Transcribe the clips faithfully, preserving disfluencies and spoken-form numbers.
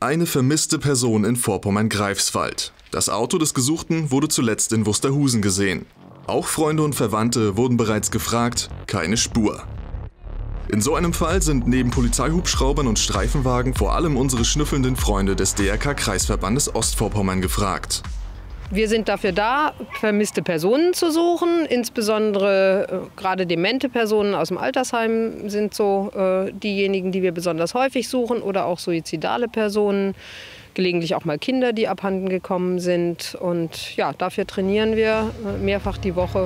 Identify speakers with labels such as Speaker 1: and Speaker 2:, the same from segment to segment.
Speaker 1: Eine vermisste Person in Vorpommern-Greifswald. Das Auto des Gesuchten wurde zuletzt in Wusterhusen gesehen. Auch Freunde und Verwandte wurden bereits gefragt, keine Spur. In so einem Fall sind neben Polizeihubschraubern und Streifenwagen vor allem unsere schnüffelnden Freunde des D R K-Kreisverbandes Ostvorpommern gefragt.
Speaker 2: Wir sind dafür da, vermisste Personen zu suchen. Insbesondere äh, gerade demente Personen aus dem Altersheim sind so äh, diejenigen, die wir besonders häufig suchen. Oder auch suizidale Personen, gelegentlich auch mal Kinder, die abhanden gekommen sind. Und ja, dafür trainieren wir äh, mehrfach die Woche.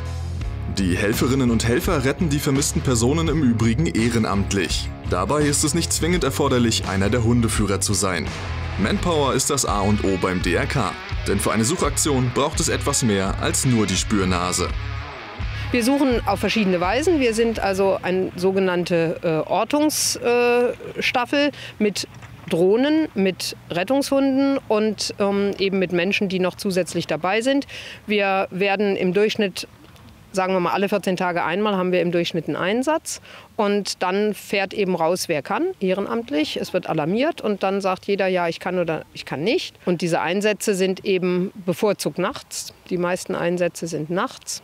Speaker 1: Die Helferinnen und Helfer retten die vermissten Personen im Übrigen ehrenamtlich. Dabei ist es nicht zwingend erforderlich, einer der Hundeführer zu sein. Manpower ist das A und O beim D R K. Denn für eine Suchaktion braucht es etwas mehr als nur die Spürnase.
Speaker 2: Wir suchen auf verschiedene Weisen. Wir sind also eine sogenannte äh, Ortungsstaffel äh, mit Drohnen, mit Rettungshunden und ähm, eben mit Menschen, die noch zusätzlich dabei sind. Wir werden im Durchschnitt, sagen wir mal, alle vierzehn Tage einmal haben wir im Durchschnitt einen Einsatz. Und dann fährt eben raus, wer kann, ehrenamtlich. Es wird alarmiert und dann sagt jeder, ja, ich kann oder ich kann nicht. Und diese Einsätze sind eben bevorzugt nachts. Die meisten Einsätze sind nachts.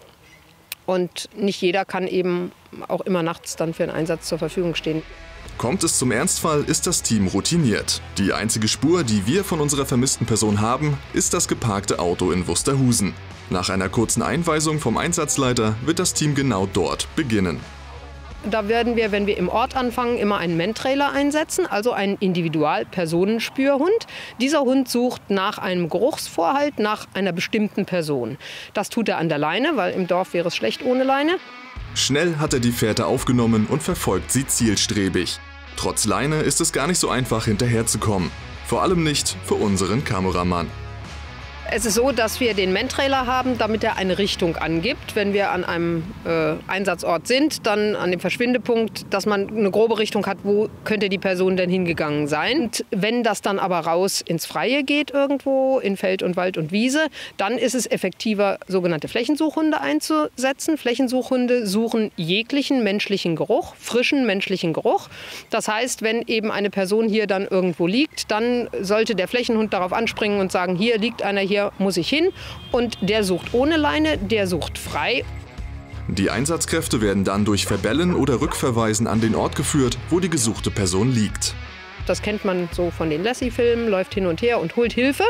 Speaker 2: Und nicht jeder kann eben auch immer nachts dann für einen Einsatz zur Verfügung stehen.
Speaker 1: Kommt es zum Ernstfall, ist das Team routiniert. Die einzige Spur, die wir von unserer vermissten Person haben, ist das geparkte Auto in Wusterhusen. Nach einer kurzen Einweisung vom Einsatzleiter wird das Team genau dort beginnen.
Speaker 2: Da werden wir, wenn wir im Ort anfangen, immer einen Mantrailer einsetzen, also einen Individual-Personenspürhund. Dieser Hund sucht nach einem Geruchsvorhalt, nach einer bestimmten Person. Das tut er an der Leine, weil im Dorf wäre es schlecht ohne Leine.
Speaker 1: Schnell hat er die Fährte aufgenommen und verfolgt sie zielstrebig. Trotz Leine ist es gar nicht so einfach, hinterherzukommen. Vor allem nicht für unseren Kameramann.
Speaker 2: Es ist so, dass wir den Mantrailer haben, damit er eine Richtung angibt. Wenn wir an einem äh, Einsatzort sind, dann an dem Verschwindepunkt, dass man eine grobe Richtung hat, wo könnte die Person denn hingegangen sein. Und wenn das dann aber raus ins Freie geht irgendwo, in Feld und Wald und Wiese, dann ist es effektiver, sogenannte Flächensuchhunde einzusetzen. Flächensuchhunde suchen jeglichen menschlichen Geruch, frischen menschlichen Geruch. Das heißt, wenn eben eine Person hier dann irgendwo liegt, dann sollte der Flächenhund darauf anspringen und sagen, hier liegt einer, hier muss ich hin, und der sucht ohne Leine, der sucht frei.
Speaker 1: Die Einsatzkräfte werden dann durch Verbellen oder Rückverweisen an den Ort geführt, wo die gesuchte Person liegt.
Speaker 2: Das kennt man so von den Lassie-Filmen, läuft hin und her und holt Hilfe.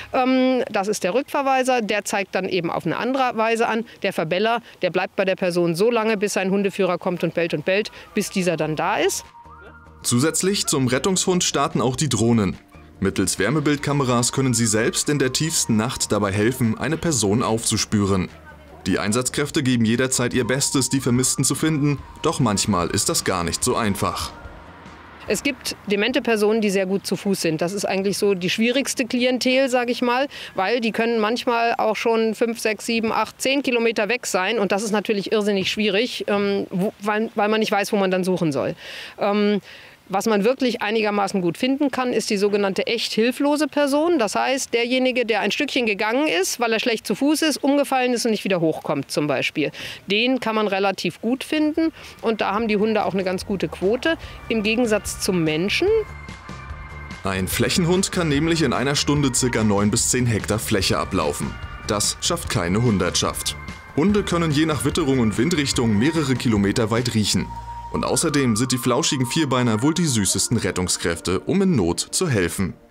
Speaker 2: Das ist der Rückverweiser, der zeigt dann eben auf eine andere Weise an. Der Verbeller, der bleibt bei der Person so lange, bis sein Hundeführer kommt und bellt und bellt, bis dieser dann da ist.
Speaker 1: Zusätzlich zum Rettungshund starten auch die Drohnen. Mittels Wärmebildkameras können sie selbst in der tiefsten Nacht dabei helfen, eine Person aufzuspüren. Die Einsatzkräfte geben jederzeit ihr Bestes, die Vermissten zu finden, doch manchmal ist das gar nicht so einfach.
Speaker 2: Es gibt demente Personen, die sehr gut zu Fuß sind. Das ist eigentlich so die schwierigste Klientel, sage ich mal, weil die können manchmal auch schon fünf, sechs, sieben, acht, zehn Kilometer weg sein. Und das ist natürlich irrsinnig schwierig, ähm, wo, weil, weil man nicht weiß, wo man dann suchen soll. Ähm, Was man wirklich einigermaßen gut finden kann, ist die sogenannte echt hilflose Person. Das heißt, derjenige, der ein Stückchen gegangen ist, weil er schlecht zu Fuß ist, umgefallen ist und nicht wieder hochkommt zum Beispiel. Den kann man relativ gut finden und da haben die Hunde auch eine ganz gute Quote, im Gegensatz zum Menschen.
Speaker 1: Ein Flächenhund kann nämlich in einer Stunde ca. neun bis zehn Hektar Fläche ablaufen. Das schafft keine Hundertschaft. Hunde können je nach Witterung und Windrichtung mehrere Kilometer weit riechen. Und außerdem sind die flauschigen Vierbeiner wohl die süßesten Rettungskräfte, um in Not zu helfen.